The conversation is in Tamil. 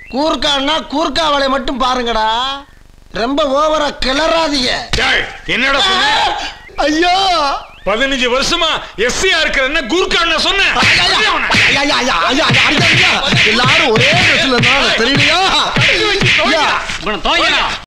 கூர்க்கான்னா கூர்க்கா வேலையை மட்டும் பாருங்கடா. ரொம்ப ஓவரா கிளறாதீங்க. என்னடா சொன்ன? ஐயோ 15 வருஷமா எஸ்சியா இருக்கிற கூர்க்கான்னு சொன்னேன். எல்லாரும் ஒரே தெரியலையா?